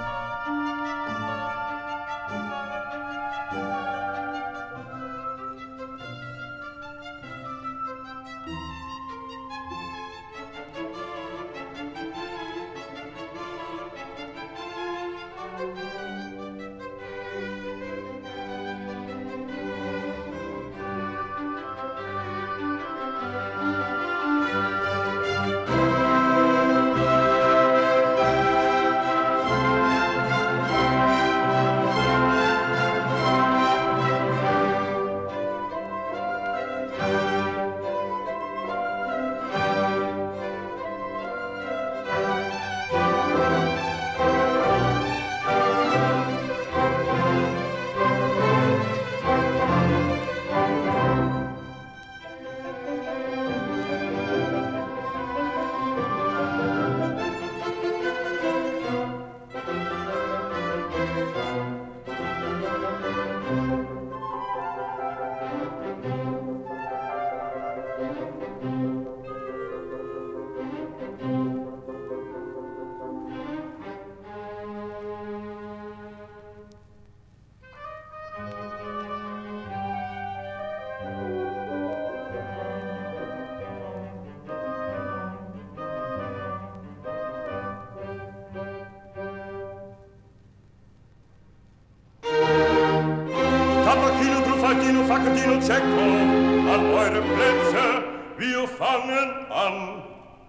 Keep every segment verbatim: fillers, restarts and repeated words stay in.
Faccadino cieco, an eure Plätze, wir fangen an.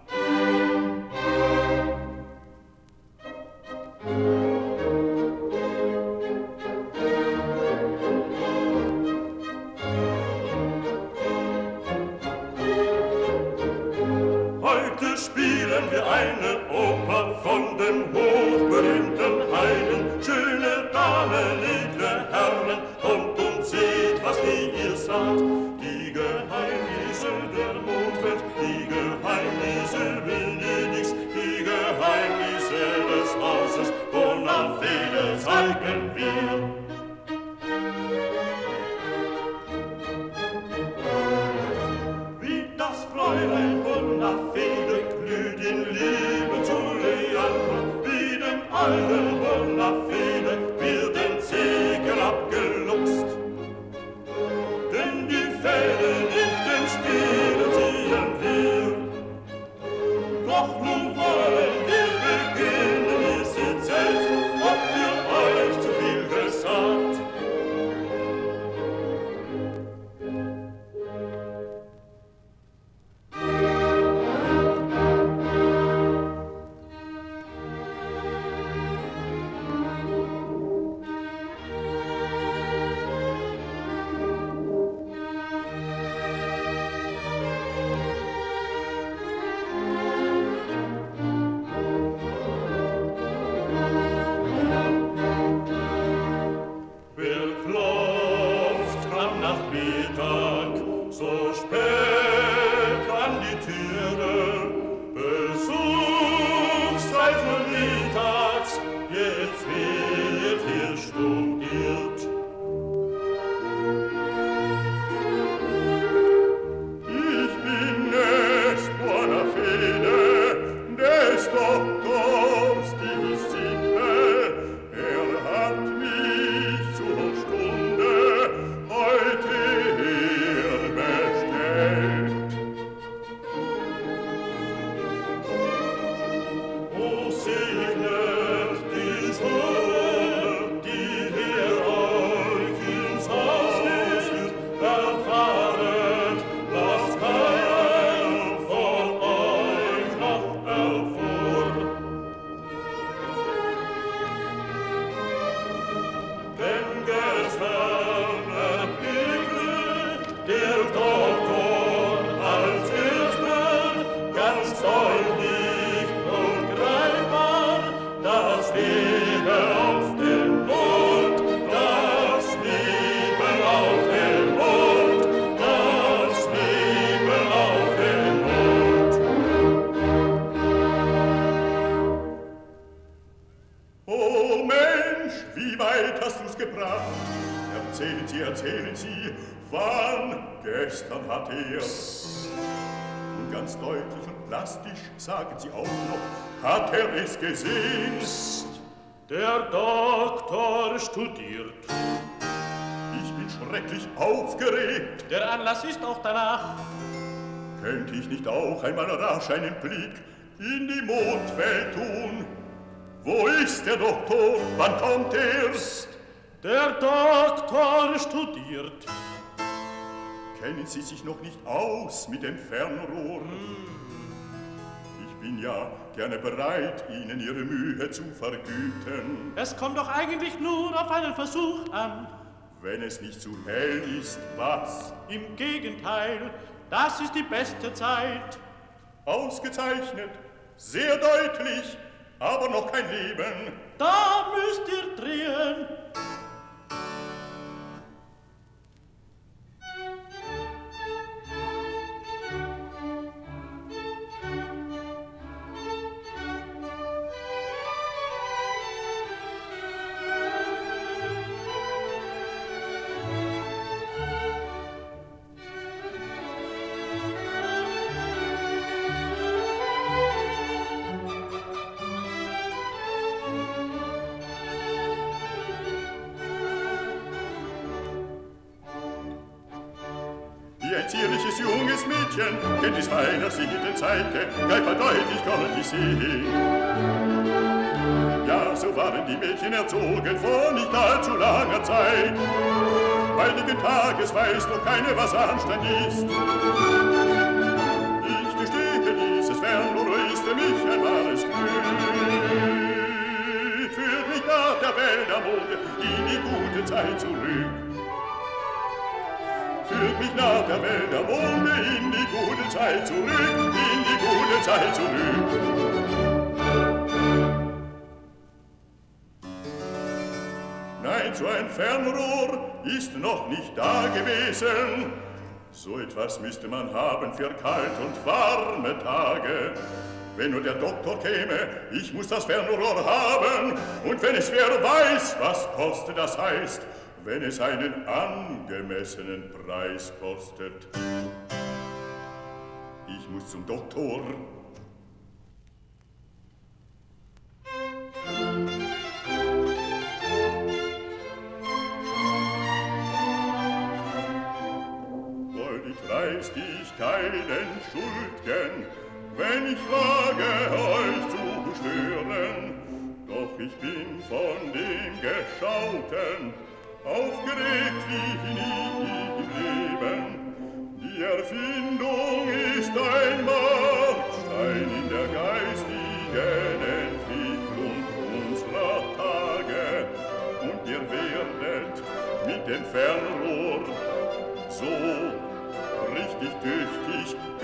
Heute spielen wir eine Oper von den hochberühmten Heiden. Schöne Damen, edle Herren, kommt und seht, was die ihr sagt. Die Geheimnisse der Mondwelt, die Geheimnisse Venedigs, die Geheimnisse des Hauses Bonafede zeigen wir. Wie das Fräulein Bonafede glüht in Liebe zu Leandro, wie dem alten Bonafede wird den Segel abgeluchst. Denn die Fäden in den Spielen ziehen wir. Doch nun wollen wir beginnen, ihr seht selbst, habt ihr euch zu viel gesagt. Erzählen Sie, erzählen Sie, wann gestern hat er... Und ganz deutlich und plastisch, sagen Sie auch noch, hat er es gesehen? Psst. Der Doktor studiert. Ich bin schrecklich aufgeregt. Der Anlass ist auch danach. Könnte ich nicht auch einmal rasch einen Blick in die Mondwelt tun? Wo ist der Doktor? Wann kommt er? Der Doktor studiert. Kennen Sie sich noch nicht aus mit dem Fernrohr? Hm. Ich bin ja gerne bereit, Ihnen Ihre Mühe zu vergüten. Es kommt doch eigentlich nur auf einen Versuch an. Wenn es nicht zu hell ist, was? Im Gegenteil, das ist die beste Zeit. Ausgezeichnet, sehr deutlich, aber noch kein Leben. Da müsst ihr drehen. Zierliches junges Mädchen, kennt es feiner sie in den Zeiten, gleich deutlich konnte ich sehen. Ja, so waren die Mädchen erzogen vor nicht allzu langer Zeit. Heiligen Tages weiß doch keine, was Anstand ist. Ich gestehe, dieses Fernrohr ist für mich ein wahres Glück. Führt mich nach der Welt am Monde in die gute Zeit zurück. Führt mich nach der Welt am Monde in die gute Zeit zurück, in die gute Zeit zurück. Nein, so ein Fernrohr ist noch nicht da gewesen. So etwas müsste man haben für kalt und warme Tage. Wenn nur der Doktor käme, ich muss das Fernrohr haben. Und wenn es wer weiß, was kostet, das heißt, wenn es einen angemessenen Preis kostet. Ich muss zum Doktor. Wollt ich dreist ich keinen Schuldgen, wenn ich wage, euch zu stören. Doch ich bin von dem Geschauten aufgeregt wie nie im Leben. Die Erfindung ist ein Markstein in der geistigen Entwicklung unserer Tage. Und ihr werdet mit dem Fernrohr so richtig tüchtig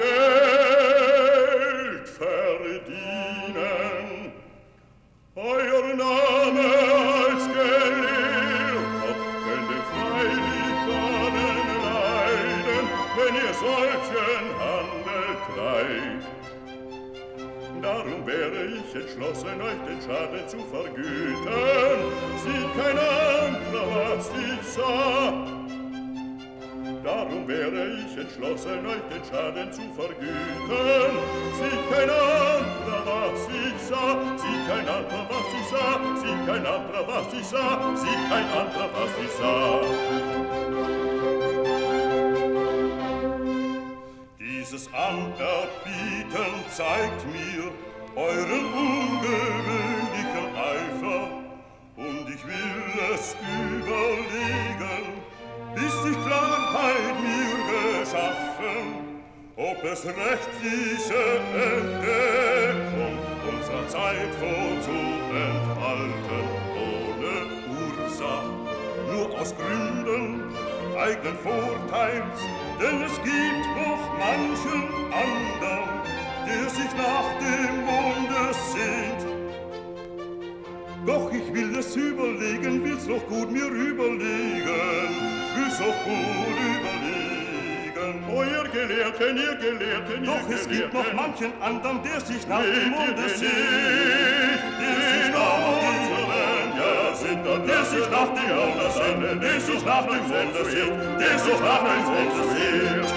Geld verdienen. Euer Name als Gelehrter könnte freilich allen leiden, wenn ihr solchen Handel treibt. Darum wäre ich entschlossen, euch den Schaden zu vergüten. Sieht kein anderer, was ich sah. Darum wäre ich entschlossen, euch den Schaden zu vergüten. Sieht kein anderer, was ich sah. Sieht kein anderer, was ich sah. Sieht kein anderer, was ich sah. Sieht kein anderer, was ich sah. Dieses Anerbieten zeigt mir euren ungewöhnlichen Eifer. Und ich will es überlegen, bis die Klarheit mir geschaffen, ob es recht diese Entdeckung unserer Zeit vorzuenthalten, ohne Ursache, nur aus Gründen eigenen Vorteils, denn es gibt noch manchen andern, der sich nach dem Monde sehnt. Doch ich will es überlegen, will's noch gut mir überlegen, will's noch gut überlegen. Euer Gelehrten, ihr Gelehrten, ihr Doch es gibt noch manchen anderen, der sich nach dem Monde sehnt, der sich nach unseren, ja, sind dann der sich nach dem Monde sehnt, der sich nach dem Monde sehnt, der sich nach dem Monde sehnt.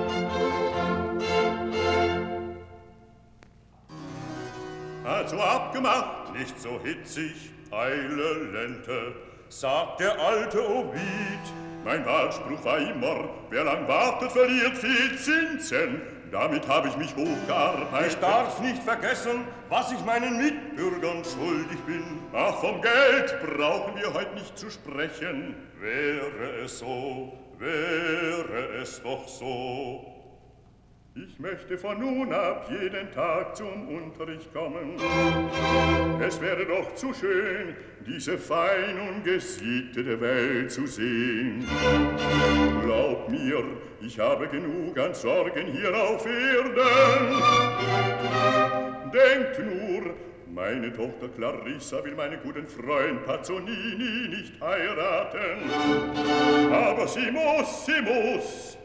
Also ab abgemacht. Nicht so hitzig, eile Lente, sagt der alte Ovid. Mein Wahlspruch war immer, wer lang wartet, verliert viel Zinsen. Damit habe ich mich hochgearbeitet. Ich darf nicht vergessen, was ich meinen Mitbürgern schuldig bin. Ach, vom Geld brauchen wir heute nicht zu sprechen. Wäre es so, wäre es doch so. Ich möchte von nun ab jeden Tag zum Unterricht kommen. Es wäre doch zu schön, diese fein und gesittete Welt zu sehen. Glaub mir, ich habe genug an Sorgen hier auf Erden. Denkt nur, meine Tochter Clarissa will meinen guten Freund Pazzolini nicht heiraten. Aber sie muss, sie muss.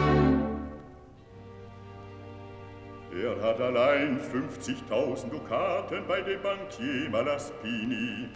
Er hat allein fünfzigtausend Dukaten bei dem Bankier Malaspini.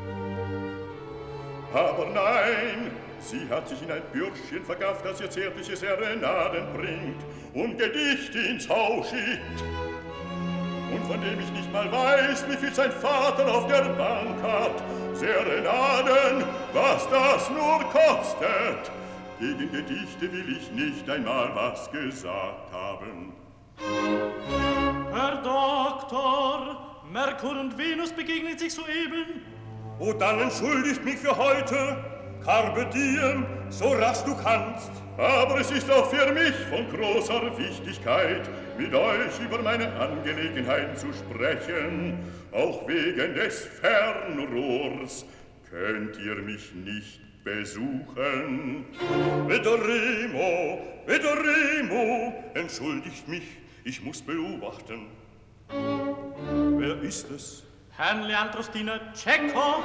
Aber nein, sie hat sich in ein Bürschchen vergafft, das ihr zärtliche Serenaden bringt und Gedichte ins Haus schickt. Und von dem ich nicht mal weiß, wie viel sein Vater auf der Bank hat. Serenaden, was das nur kostet. Gegen Gedichte will ich nicht einmal was gesagt haben. Herr Doktor, Merkur und Venus begegnen sich soeben. Oh, dann entschuldigt mich für heute. Carpe diem, so rasch du kannst. Aber es ist auch für mich von großer Wichtigkeit, mit euch über meine Angelegenheiten zu sprechen. Auch wegen des Fernrohrs könnt ihr mich nicht besuchen. Vedremo, vedremo, entschuldigt mich, ich muss beobachten. Wer ist es? Herrn Leandrostiner Tscheko.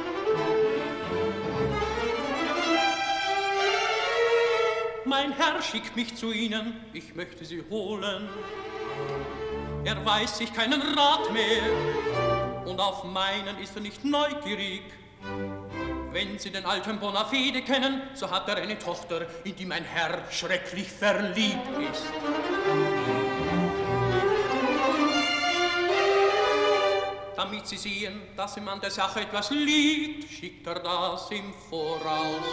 Mein Herr schickt mich zu Ihnen, ich möchte Sie holen. Er weiß sich keinen Rat mehr und auf meinen ist er nicht neugierig. Wenn Sie den alten Bonafede kennen, so hat er eine Tochter, in die mein Herr schrecklich verliebt ist. Damit Sie sehen, dass ihm an der Sache etwas liegt, schickt er das im Voraus.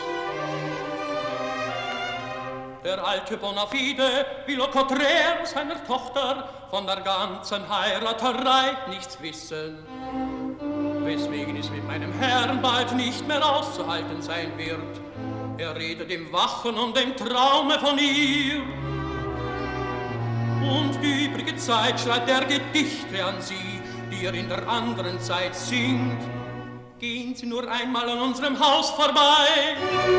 Der alte Bonafide will au contraire seiner Tochter von der ganzen Heiraterei nichts wissen. Weswegen es mit meinem Herrn bald nicht mehr auszuhalten sein wird. Er redet im Wachen und im Traume von ihr. Und die übrige Zeit schreibt er Gedichte an sie, die er in der anderen Zeit singt. Gehen Sie nur einmal an unserem Haus vorbei,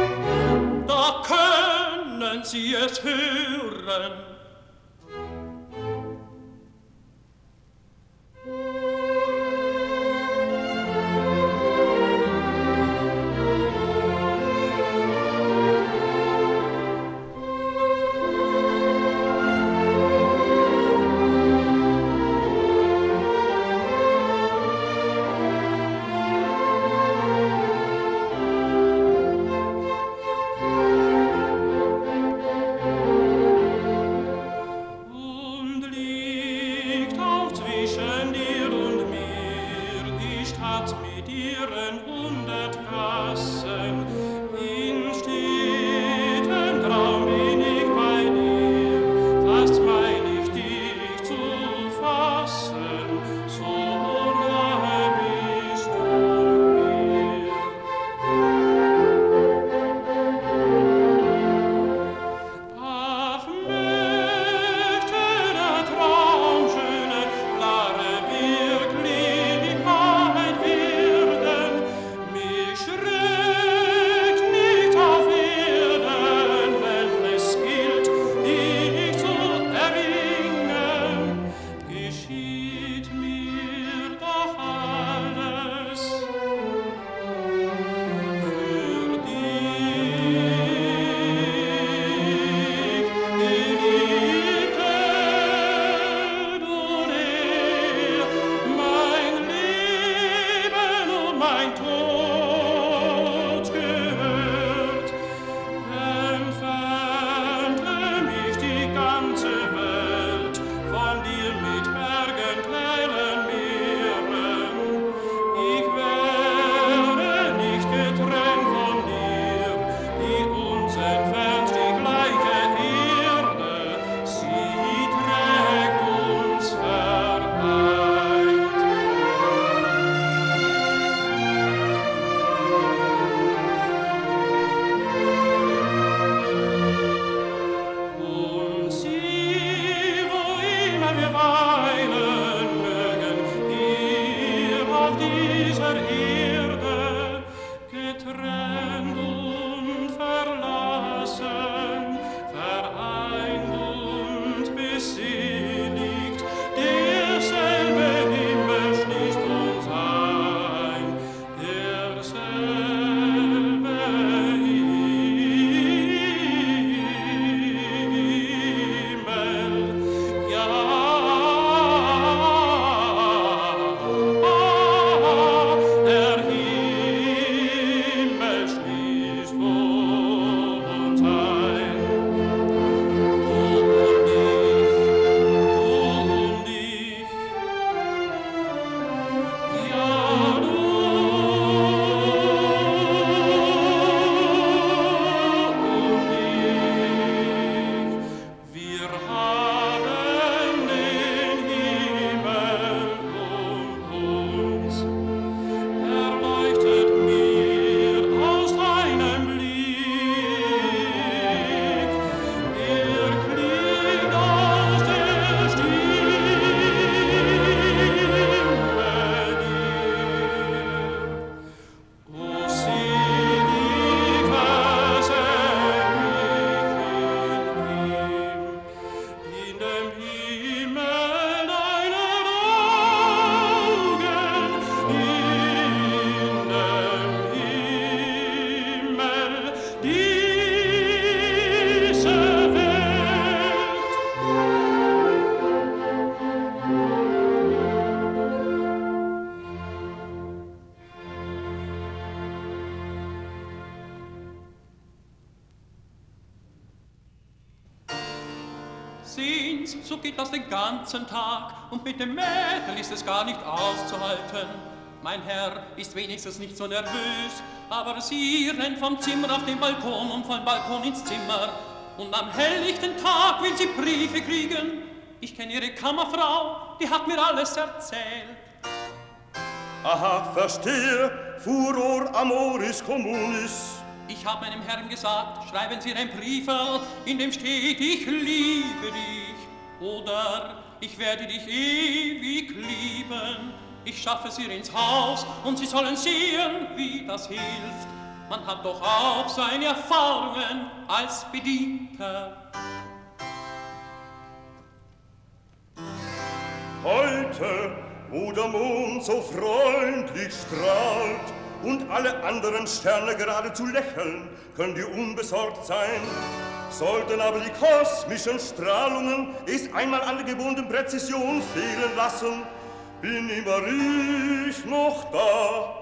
da können Sie es hören. Welt, von dir mit Bergen, Quellen, Meeren, Sehen's, so geht das den ganzen Tag, und mit dem Mädel ist es gar nicht auszuhalten. Mein Herr ist wenigstens nicht so nervös, aber sie rennt vom Zimmer auf den Balkon und vom Balkon ins Zimmer. Und am helllichten Tag will sie Briefe kriegen. Ich kenne ihre Kammerfrau, die hat mir alles erzählt. Aha, verstehe, Furor amoris communis. Ich habe meinem Herrn gesagt, schreiben Sie ein Brieferl, in dem steht, ich liebe dich. Oder ich werde dich ewig lieben. Ich schaffe sie ins Haus und sie sollen sehen, wie das hilft. Man hat doch auch seine Erfahrungen als Bedienter. Heute, wo der Mond so freundlich strahlt und alle anderen Sterne geradezu lächeln, können die unbesorgt sein. Sollten aber die kosmischen Strahlungen es einmal an der gewohnten Präzision fehlen lassen, bin immer ich noch da.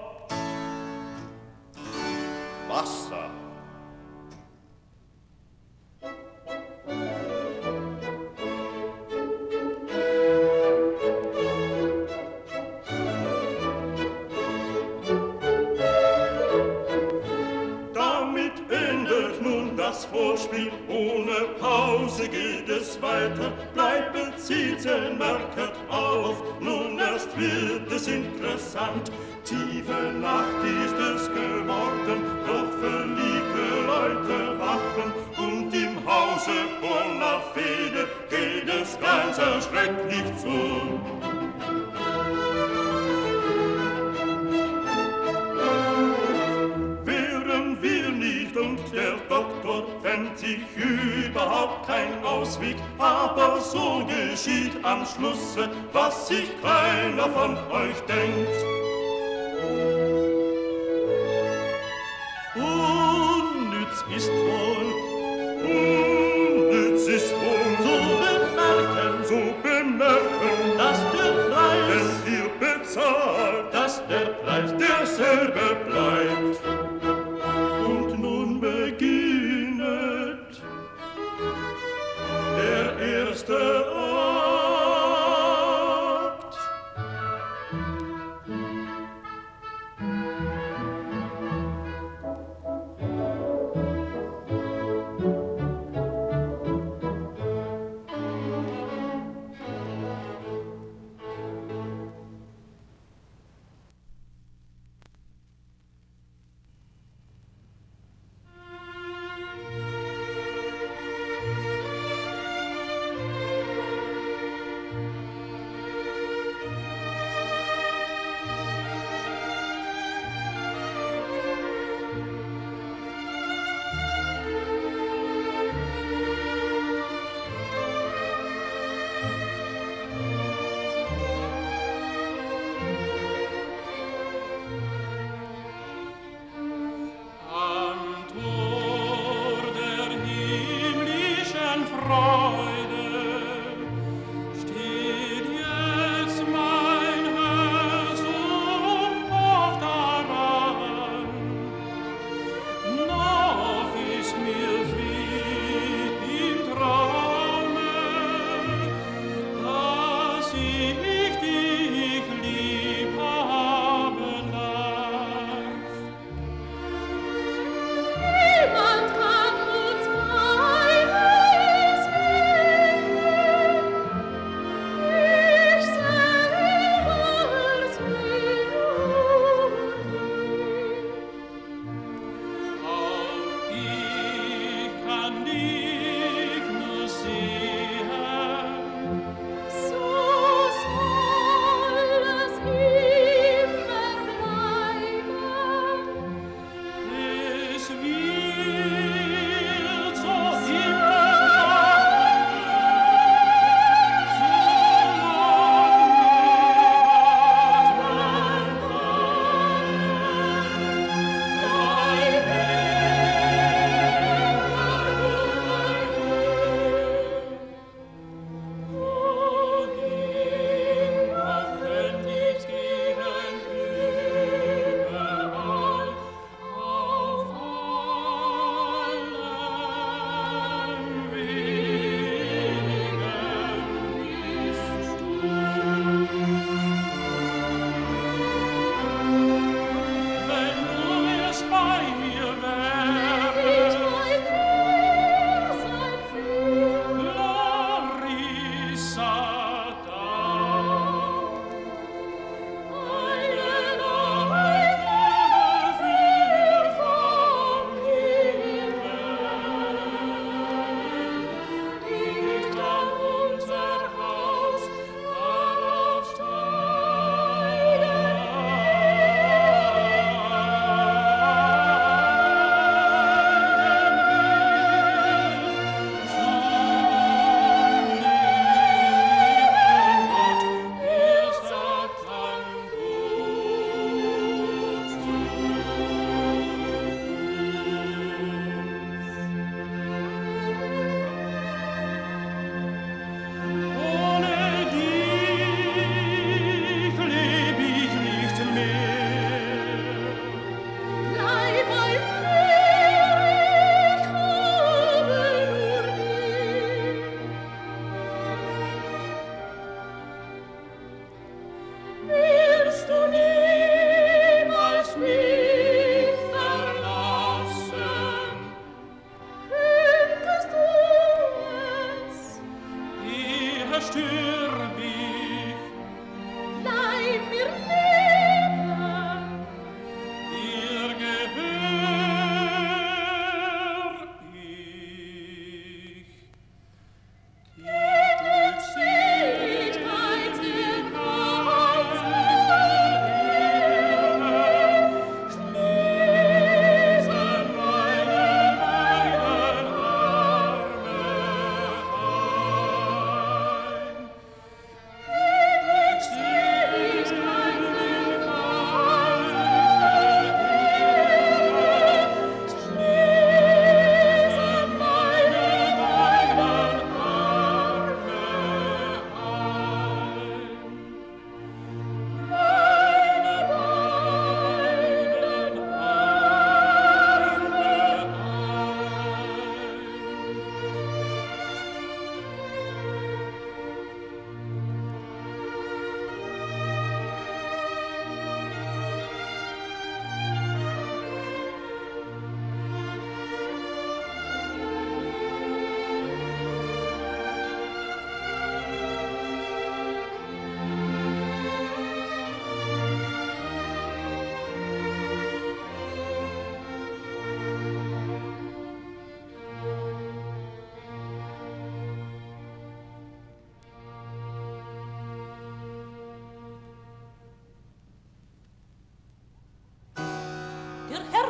Wasser. Damit endet nun das Vorspiel, ohne Pause geht es weiter. Bleibt Zielchen, merket auf, nun erst wird es interessant. Tiefe Nacht ist es geworden, doch verliebte Leute wachen. Und im Hause Bonafede geht es ganz erschrecklich zu. Wären wir nicht und der Doktor fände sich überhaupt kein Ausweg, aber so geschieht am Schlusse, was sich keiner von euch denkt. Unnütz ist wohl, unnütz ist wohl, so bemerken, so bemerken, dass der Preis, den ihr bezahlt, dass der Preis derselbe bleibt. Und nun beginnet der erste Akt.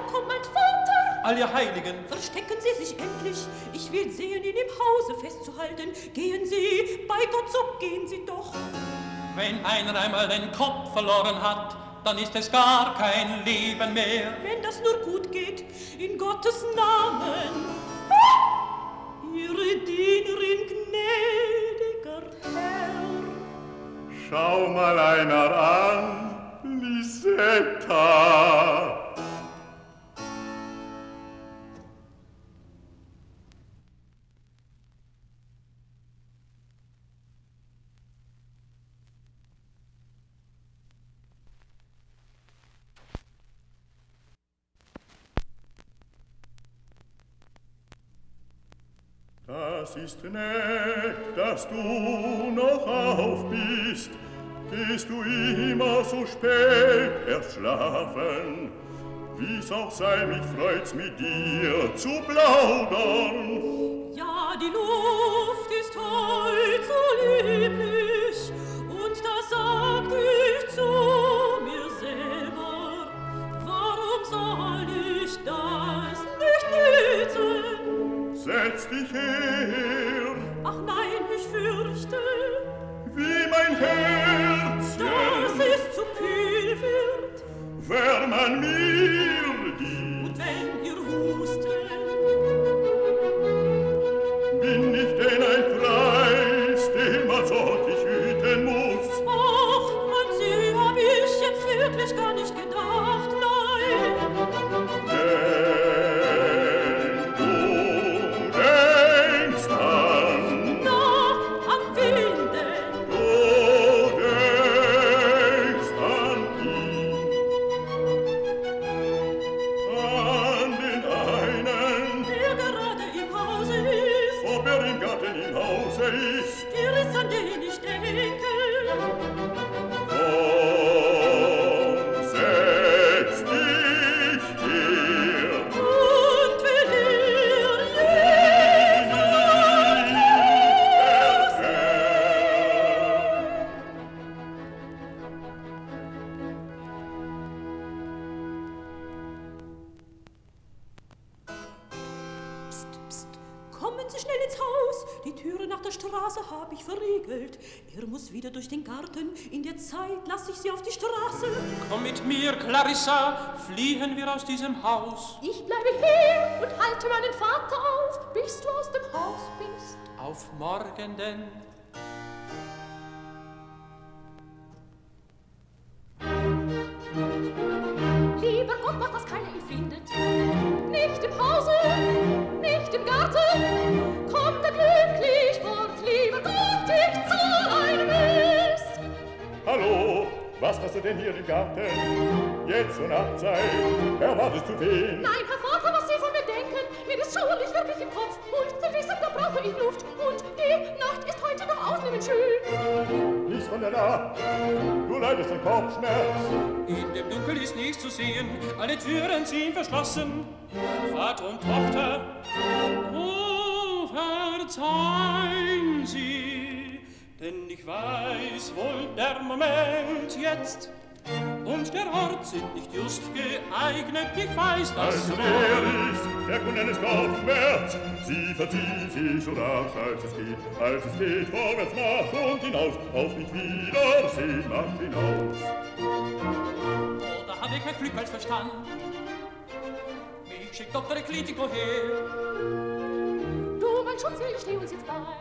kommt mein Vater. All ihr Heiligen, Verstecken Sie sich endlich. Ich will sehen, ihn im Hause festzuhalten. Gehen Sie, bei Gott, so gehen Sie doch. wenn einer einmal den Kopf verloren hat, dann ist es gar kein Leben mehr. Wenn das nur gut geht, in Gottes Namen. Ihre Dienerin, gnädiger Herr. Schau mal einer an, Lisetta. Das ist nett, dass du noch auf bist. Gehst du immer so spät erst schlafen? Wie's auch sei, mich freut's mit dir zu plaudern. Ja, die Luft ist heut so lieblich, und da sagt ich zu mir selber, warum soll ich das nicht nützen? Setz dich her. Ach nein, ich fürchte, wie mein Herz, dass es zu kühl wird. wär man mir die. Und wenn ihr hustet, bin ich denn ein Preis, den man sorglich hüten muss? ach, an sie hab ich jetzt wirklich gar nicht gedacht, nein. Denn du denkst an, Na, an wen denn? du denkst an ihn, an den einen, Der gerade im Hause ist, ob er im Garten im Hause ist. der ist, an den ich denke. Komm, setz dich hier. Und will ihr Jesus Psst, psst, kommen Sie schnell ins Haus. Die Türe nach der Straße hab ich verriegelt. Er muss wieder durch den Garten. In der Zeit lass ich Sie auf die Straße. Komm mit mir, Clarissa, fliehen wir aus diesem Haus. Ich bleibe hier und halte meinen Vater auf, bis du aus dem Haus bist. Auf morgen denn. Lieber Gott, mach, dass keiner ihn findet. Nicht im Hause, nicht im Garten. Kommt er glücklich fort, lieber Gott, ich zahl ein Miss. Hallo, was machst du denn hier im Garten? Jetzt zur Nachtzeit, erwartest du wen? Nein, Herr Vater, was Sie von mir denken, mir ist schauerlich wirklich im Kopf. Und Sie wissen, da brauche ich Luft. Und die Nacht ist heute noch ausnehmend schön. Nichts von der Nacht, du leidest an Kopfschmerz. In dem Dunkel ist nichts zu sehen, alle Türen sind verschlossen. Vater und Tochter, oh, verzeihen Sie, denn ich weiß wohl, der Moment jetzt und der Ort sind nicht just geeignet. Ich weiß das. Also wer ist der Kunde eines Kopfschmerz? Sie verzieht sich so rasch, als es geht, als es geht, vorwärts nach und hinaus, auf nicht wiedersehen, nach hinaus. Oh, da hab ich mehr Glück als Verstand. Mich schickt Doktor Eklitico her. Du, mein Schutzengel, steh uns jetzt bei.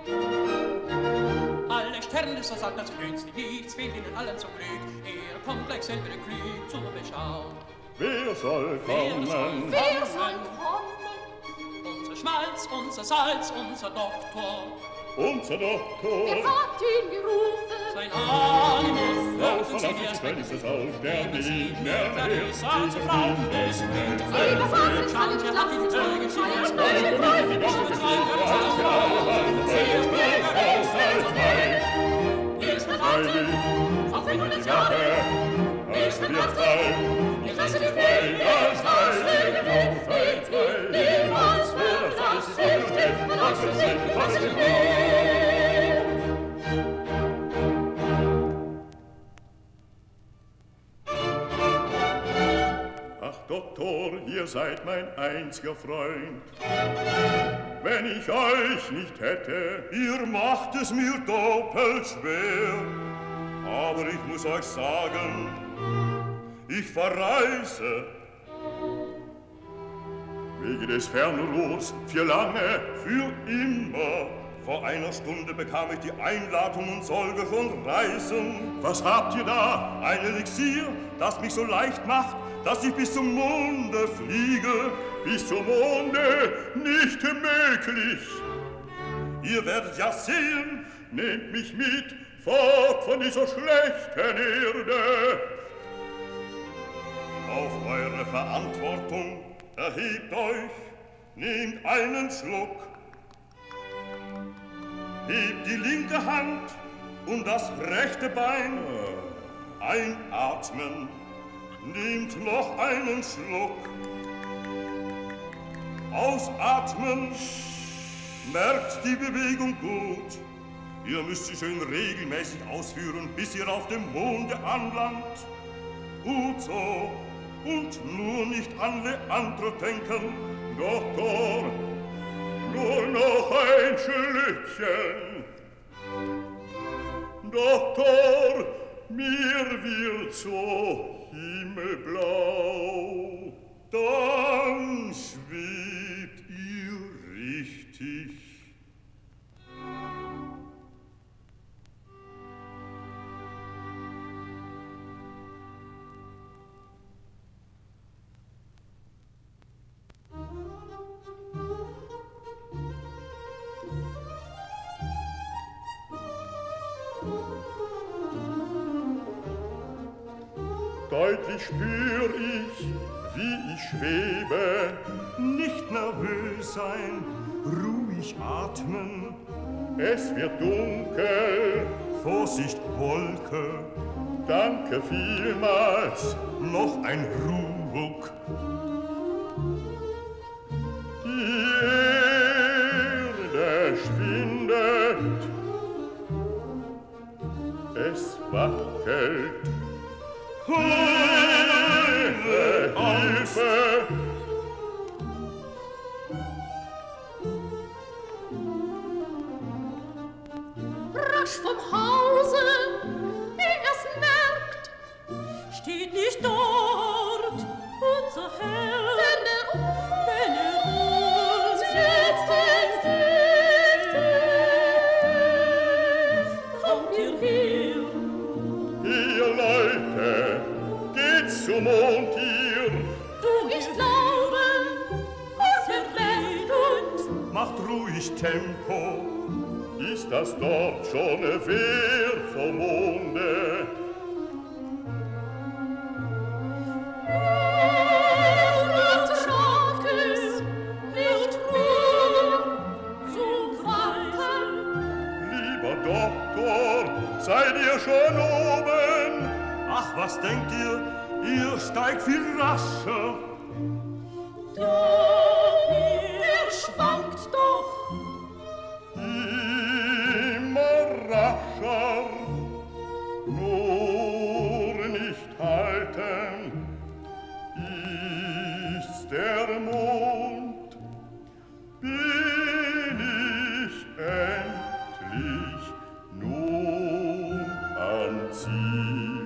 Alle Sterne des Satans günstig, nichts fehlt ihnen allen zum Glück. Er kommt gleich selber Glück zu beschauen. Wer soll Wer kommen? soll Wer soll kommen? Unser Schmalz, unser Salz, unser Doktor. Unser Er Doktor. hat ihn gerufen. Sein Animus Aus hörten sie verlassen erst sich ist es aus, der Nehmen Sie nicht mir mehr Clarissa lebt. zur Frau, es bringt Lieber Vater, ich kann nicht lassen, ich kann nicht feiern, schnell, Freunde, ich muss rein, ich bin heute, auf hundert Jahre, ich bin heute, ich lasse die Welt, ich lasse die Welt, ich will niemals verlassen, ich bin verlassen, ich bin verlassen, ich bin Ach Doktor, ihr seid mein einziger Freund. Wenn ich euch nicht hätte, ihr macht es mir doppelt schwer. Aber ich muss euch sagen, ich verreise. Wegen des Fernrohrs, für lange, für immer. Vor einer Stunde bekam ich die Einladung und sollte schon reisen. Was habt ihr da? Ein Elixier, das mich so leicht macht, dass ich bis zum Monde fliege. Bis zum Monde nicht möglich. Ihr werdet ja sehen, nehmt mich mit, fort von dieser schlechten Erde. Auf eure Verantwortung erhebt euch, nehmt einen Schluck. Hebt die linke Hand und das rechte Bein. Einatmen, nehmt noch einen Schluck. Ausatmen, merkt die Bewegung gut. Ihr müsst sie schön regelmäßig ausführen, bis ihr auf dem Monde anlangt. Gut so, und nur nicht an Leandro denken. Doktor, nur noch ein Schlückchen. Doktor, mir wird so himmelblau. Dann schwebt ihr richtig. Deutlich spür ich, wie ich schwebe. Nicht nervös sein, ruhig atmen. Es wird dunkel. Vorsicht, Wolke. Danke vielmals. Noch ein Ruck. Die Erde schwindet. Es wackelt. Hilfe, Hilfe! Rasch vom Hause, wie er's merkt, steht nicht dort unser Herr, wenn er, wenn er uns jetzt entdeckt. Kommt ihr her, ihr Leute, geht's zum Mond hier. Du, ich glaube, was er redet. Macht ruhig Tempo. Ist das dort schon wer vom Monde? nicht Schreckes, nicht Ruhe zu warten. Lieber Doktor, seid ihr schon oben? Ach, was denkt ihr? Ihr steigt viel rascher. Doch, er schwankt doch. Immer rascher, nur nicht halten, ist's der Mond, bin ich endlich nun am Ziel.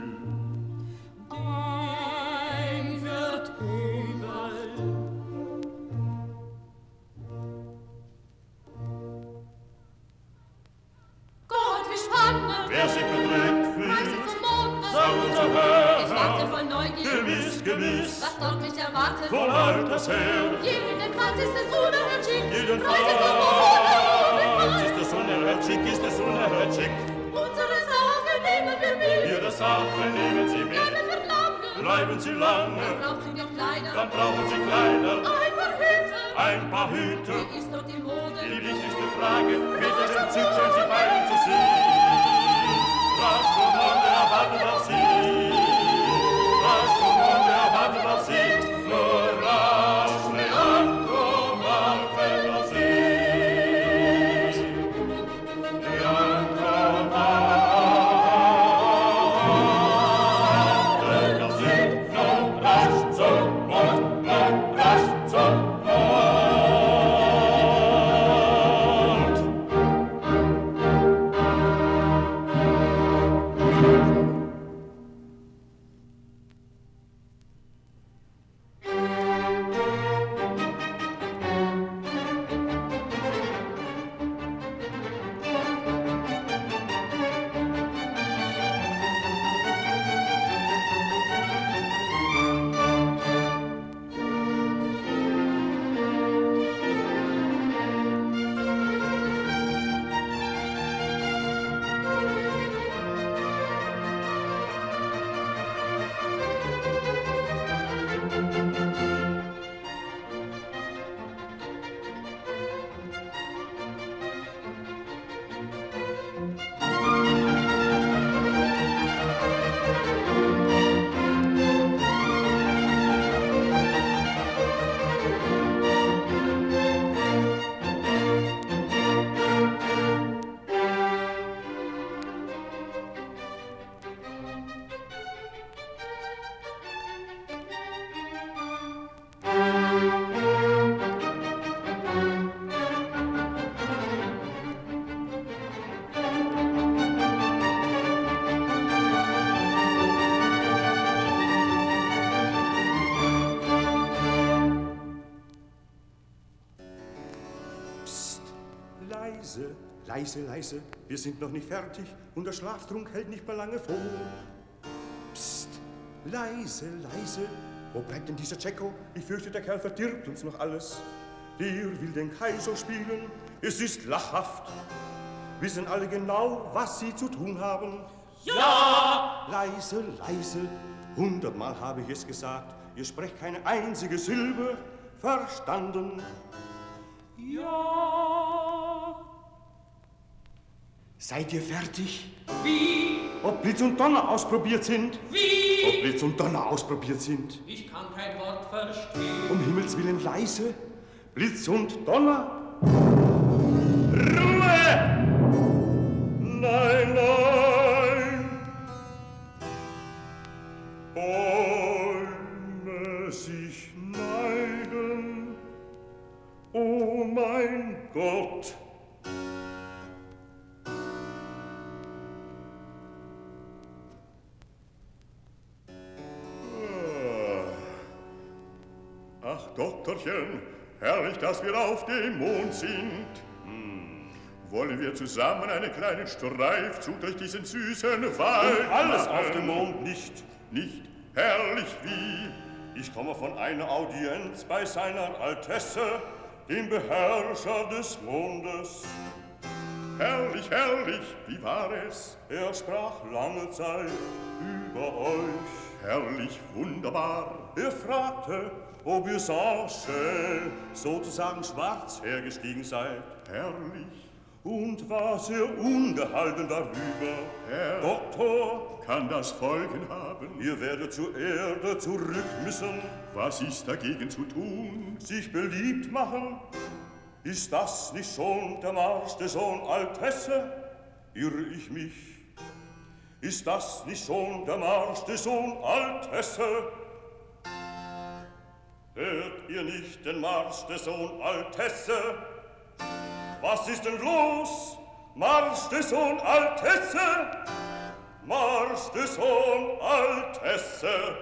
Ihm wird übel. Gott, wie spannend. Wer sich bedrückt Reise fühlt, zum Mond. soll unser Herr Ich warte voll Neugier. Gewiss, gewiss, Was dort mich erwartet. von alters her. Jedenfalls ist es unerhört schick. Jedenfalls Reise zum Mond. ist es unerhört schick, ist es unerhört schick. Unsere Sache nehmen wir mit. Ihre Sache nehmen Sie mit. Gerne für lange. Bleiben Sie lange, Braucht sie doch Kleider. dann brauchen Sie Kleider, Ein paar Hüte. ein paar Hüte. Wie ist dort die Mode? Die wichtigste Frage, bitte entzückt sind Sie beiden zu sehen. Rasch zum Monde erwartet auf Sie. Rasch zum Monde erwartet auf Sie. Nur rasch, Leandro wartet auf Sie. Leandro wartet auf Sie. Nur rasch zum Monde Leise, leise, leise, wir sind noch nicht fertig und der Schlaftrunk hält nicht mehr lange vor. Psst, leise, leise, wo bleibt denn dieser Tscheko? Ich fürchte, der Kerl verdirbt uns noch alles. Der will den Kaiser spielen, es ist lachhaft. Wissen alle genau, was sie zu tun haben? Ja! Leise, leise, hundertmal habe ich es gesagt. Ihr sprecht keine einzige Silbe, verstanden? Ja! Seid ihr fertig? Wie? Ob Blitz und Donner ausprobiert sind? Wie? Ob Blitz und Donner ausprobiert sind? Ich kann kein Wort verstehen. Um Himmels Willen leise, Blitz und Donner. Ruhe! Nein, nein, Bäume sich neigen, oh mein Gott. Ach, Doktorchen, herrlich, dass wir auf dem Mond sind. Wollen wir zusammen einen kleinen Streifzug durch diesen süßen Wald Und alles machen? auf dem Mond nicht. Nicht herrlich wie? Ich komme von einer Audienz bei seiner Altesse, dem Beherrscher des Mondes. Herrlich, herrlich, wie war es? Er sprach lange Zeit über euch. Herrlich, wunderbar. Er fragte, ob ihr Sanche sozusagen schwarz hergestiegen seid. Herrlich. Und war sehr ungehalten darüber. Herr, Doktor, kann das Folgen haben? ihr werdet zur Erde zurück müssen. Was ist dagegen zu tun? Sich beliebt machen? Ist das nicht schon der Marsch des Sohn Altesse? Irre ich mich? Ist das nicht schon der Marsch des Sohn Altesse? Hört ihr nicht den Marsch des Sohn Altesse? Was ist denn los? Marsch des Sohn Altesse! Marsch des Sohn Altesse!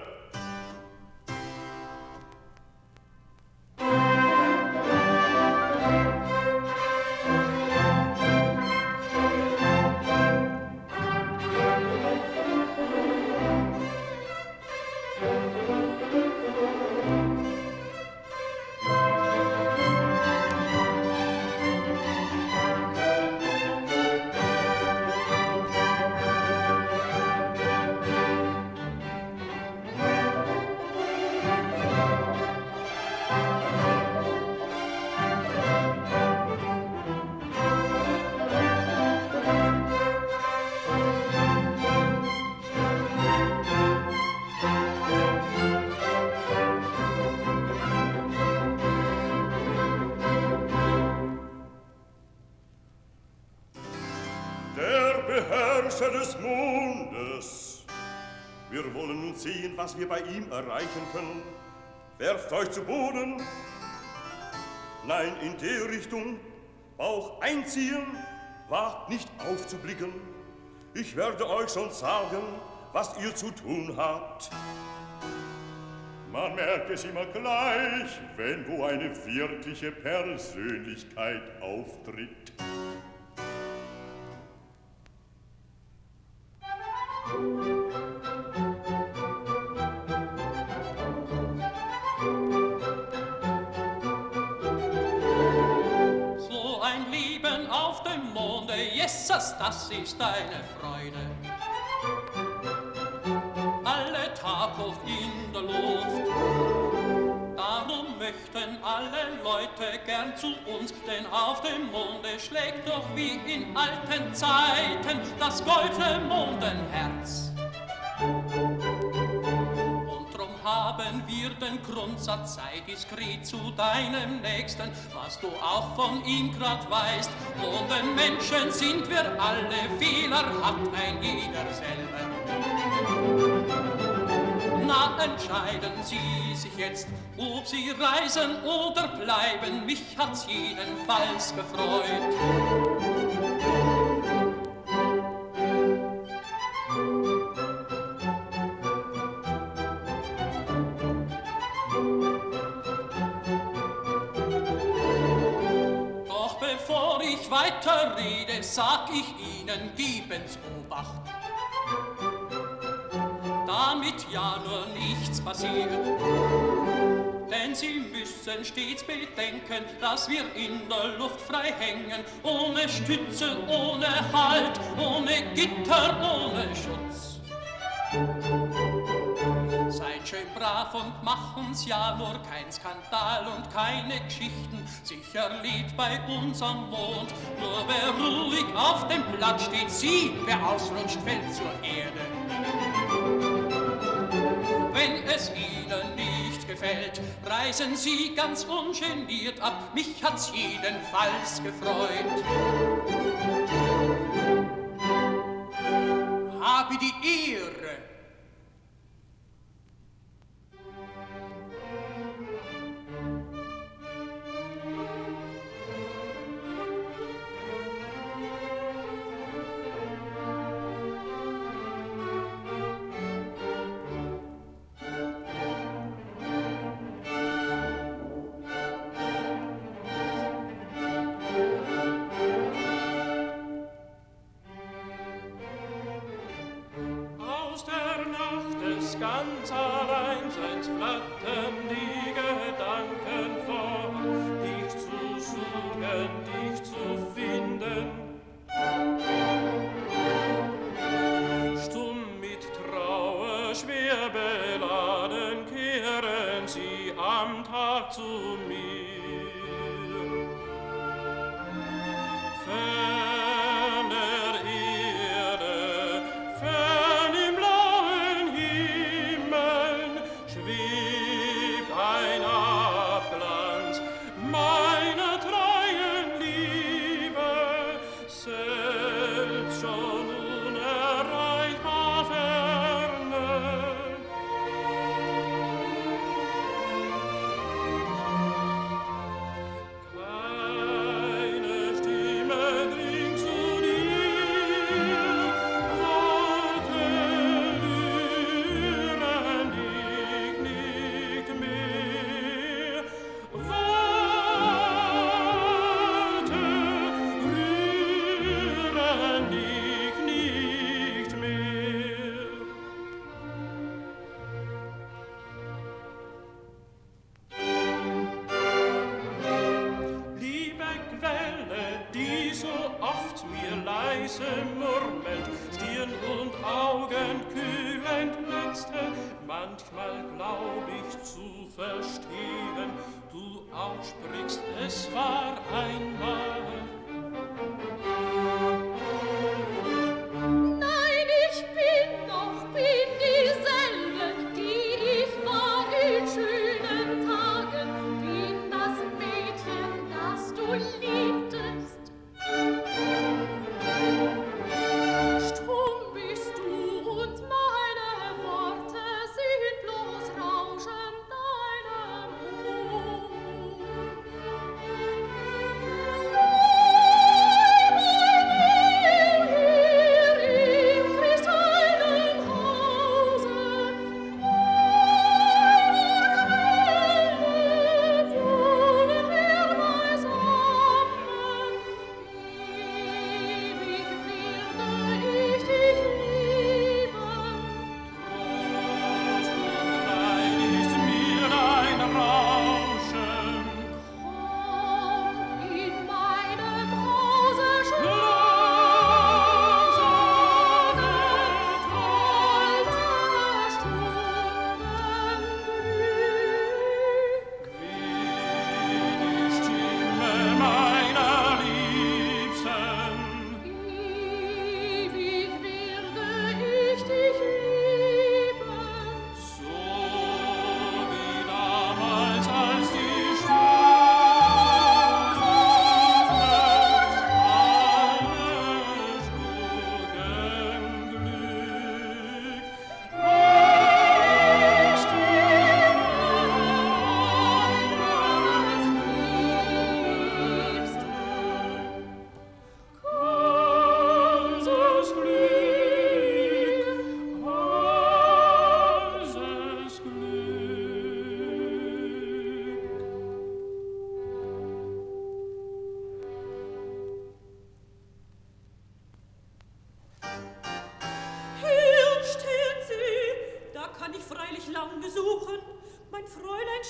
Des Mondes. Wir wollen nun sehen, was wir bei ihm erreichen können. Werft euch zu Boden. Nein, in der Richtung. Bauch einziehen. Wagt nicht aufzublicken. Ich werde euch schon sagen, was ihr zu tun habt. Man merkt es immer gleich, wenn wo eine wirkliche Persönlichkeit auftritt. So ein Leben auf dem Monde, Jesus, das ist eine Freude. Alle Tag hoch in der Luft. Darum möchten alle Leute gern zu uns, denn auf dem Monde schlägt doch wie in alten Zeiten das goldene Mondenherz. Und drum haben wir den Grundsatz, sei diskret zu deinem Nächsten, was du auch von ihm grad weißt. Mondenmenschen sind wir alle, Fehler hat ein jeder selber. Na, entscheiden Sie sich jetzt, ob Sie reisen oder bleiben. Mich hat's jedenfalls gefreut. Doch bevor ich weiter weiter rede, sag ich Ihnen, geben's Obacht. Damit ja nur nichts passiert, denn Sie müssen stets bedenken, dass wir in der Luft frei hängen, ohne Stütze, ohne Halt, ohne Gitter, ohne Schutz. Seid schön brav und machen's ja nur kein Skandal und keine Geschichten. Sicher lebt bei uns am Mond, nur wer ruhig auf dem Platz steht, sieht, wer ausrutscht, fällt zur Erde. Wenn es Ihnen nicht gefällt, reisen Sie ganz ungeniert ab. Mich hat's jedenfalls gefreut. Habe die Ehre. Ganz allein seins flattern die Gedanken vor, dich zu suchen, dich zu finden. Stumm mit Trauer, schwer beladen, kehren sie am Tag zu mir. Ferner Erde, fern im blauen Himmel, schwebt ein Abglanz meiner treuen Liebe, selbst schon unerreichbar ferne. Keine Stimme dringt zu dir, Worte rühren dich nicht mehr, Worte rühren dich nicht mehr. Liebe Quelle, die so oft mir leise murmelt, Stirn und Augen kühlend netzte, manchmal glaub ich zu verstehen, du aussprichst, es war einmal. Nein, ich bin noch, bin dieselbe, die ich war in schönen Tagen, bin das Mädchen, das du liebtest. Stumm bist du und meine Worte sind bloß Rauschen deiner Mund.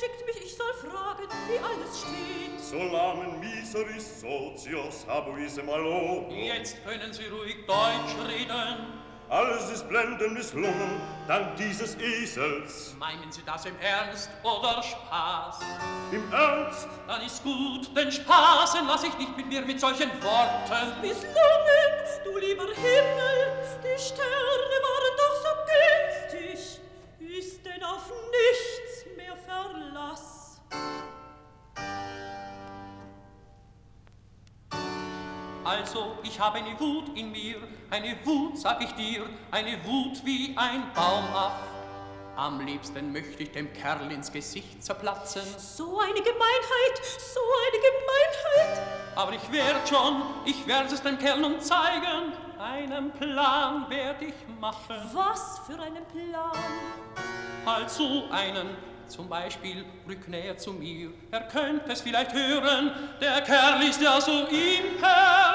schickt mich, ich soll fragen, wie alles steht. Solamen miseris socios habuisse malo. Jetzt können Sie ruhig Deutsch reden. Alles ist blendend misslungen, dank dieses Esels. Meinen Sie das im Ernst oder Spaß? Im Ernst? Dann ist gut, denn Spaßen lass ich nicht mit mir mit solchen Worten. Misslungen, du lieber Himmel, die Sterne waren doch so günstig. Ist denn auf nichts mehr Verlass? Also, ich habe eine Wut in mir, eine Wut, sag ich dir, eine Wut wie ein Baumaff. Am liebsten möchte ich dem Kerl ins Gesicht zerplatzen. So eine Gemeinheit, so eine Gemeinheit. Aber ich werd schon, ich werde es dem Kerl nun zeigen. Einen Plan werde ich machen. Was für einen Plan? Halt so einen, zum Beispiel, rück näher zu mir. Er könnte es vielleicht hören, der Kerl ist ja so impertinent.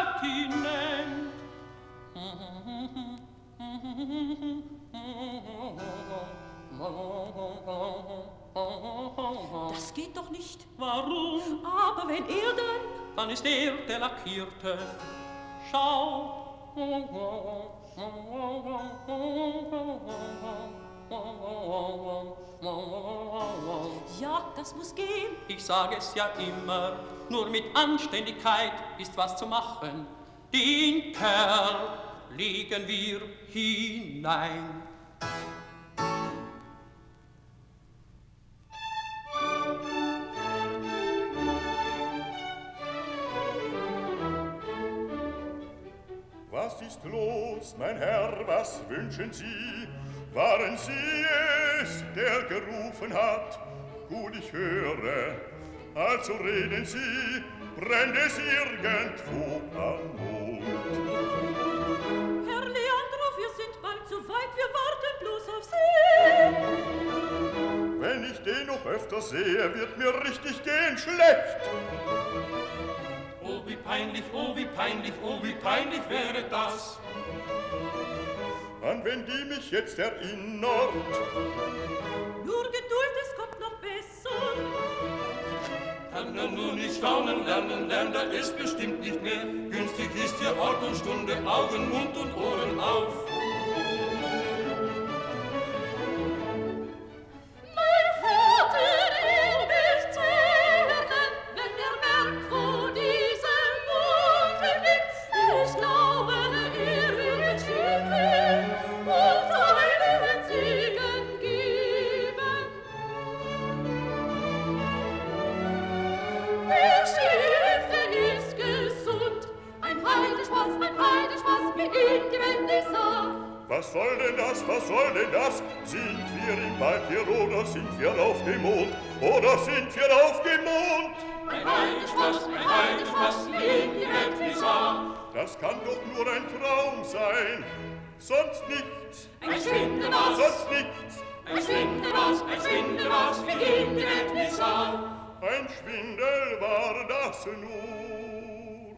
Das geht doch nicht. Warum? Aber wenn er dann... Dann ist er der Lackierte. Schau. Ja, das muss gehen. Ich sage es ja immer, nur mit Anständigkeit ist was zu machen. Den Kerl legen wir hinein. Was ist los, mein Herr, was wünschen Sie? Waren Sie es, der gerufen hat? Gut, ich höre, also reden Sie, brennt es irgendwo am Mond. Herr Leandro, wir sind bald so weit, wir warten bloß auf Sie. Wenn ich den noch öfter sehe, wird mir richtig gehen schlecht. Oh, wie peinlich, oh, wie peinlich, oh, wie peinlich wäre das. An wen die mich jetzt erinnert. Nur Geduld, es kommt noch besser. Kann er nur nicht staunen lernen, lernt er es bestimmt nicht mehr. Günstig ist hier Ort und Stunde, Augen, Mund und Ohren auf. Mein Vater, er wird zählen, wenn er merkt, wo diese Mutter liegt. Ich glaube, er wird schimpfen und einen Segen geben. Der Schimpfe ist gesund, ein Heidenspaß, ein Heidenspaß, wie ihn die Welt nicht sah. Was soll denn das, was soll denn das? Sind wir im Wald hier oder sind wir auf dem Mond? Oder sind wir auf dem Mond? Ein Heidenspaß, ein Heidenspaß, wie ihn die Welt nicht sah. Das kann doch nur ein Traum sein. Sonst nichts. Ein Schwindel war's, Sonst nichts. ein Schwindel war's, ein Schwindel war's, wie ihn die Welt nicht sah. Ein Schwindel war das nur.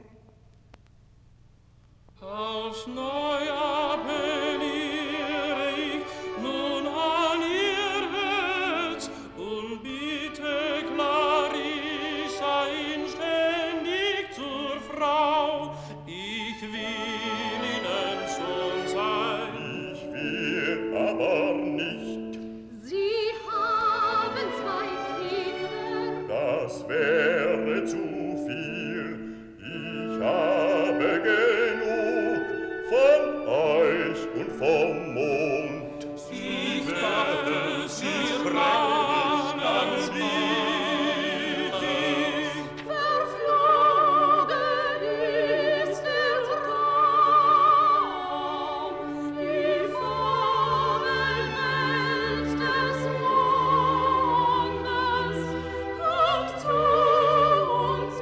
Aufs Neue appelliere ich nun an ihr Herz und bitte Clarissa inständig zur Frau. Ich will ihnen schon sein. Ich will aber nicht. Sie haben zwei Kinder. Das wäre zu viel. Ich habe genug von euch und vom Mond. Ich dachte, sie fragen an dich. Verflogen ist der Traum, die Vogelwelt des Mondes kommt zu uns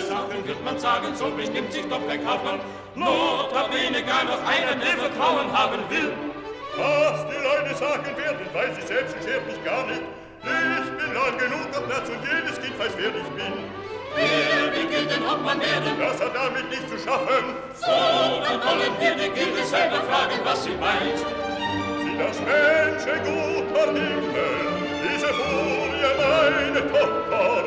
Sachen wird man sagen, so benimmt sich doch der Kaufmann, notabene gar noch einen, der Vertrauen haben will. Was die Leute sagen werden, weiß ich selbst, schert mich gar nicht. Ich bin lang genug am Platz und jedes Kind weiß, wer ich bin. Wer wie gilt denn Obmann werden? Das hat damit nichts zu schaffen. So, dann wollen wir die Gilde selber fragen, was sie meint. Sie das menschenguter Himmel, diese Furie meine Tochter.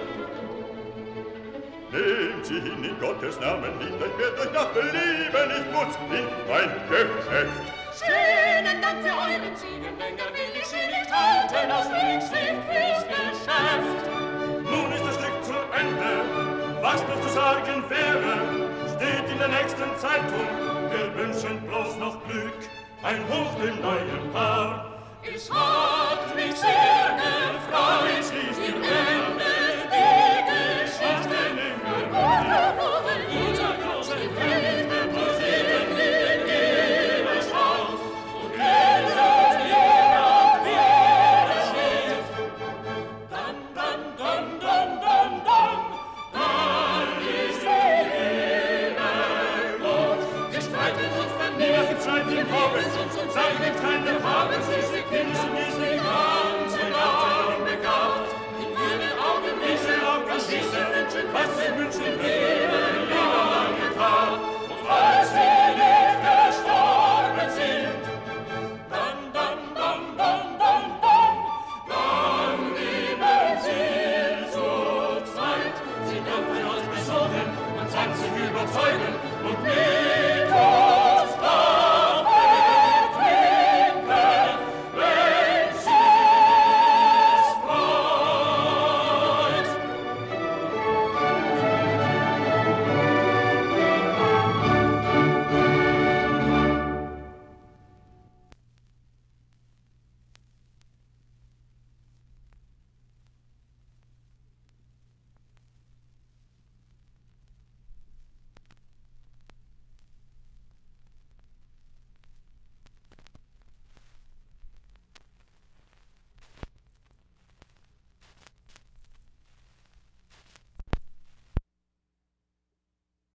Nehmt sie hin in Gottes Namen, nicht euch wird euch nach Belieben, ich muss in mein Geschäft. Schönen Dank für euren Siegen, länger will ich sie nicht halten, aus Rücksicht fürs Geschäft. Nun ist das Stück zu Ende, was noch zu sagen wäre, steht in der nächsten Zeitung, wir wünschen bloß noch Glück, ein Hoch dem neuen Paar. Es hat mich sehr gefreut, ihr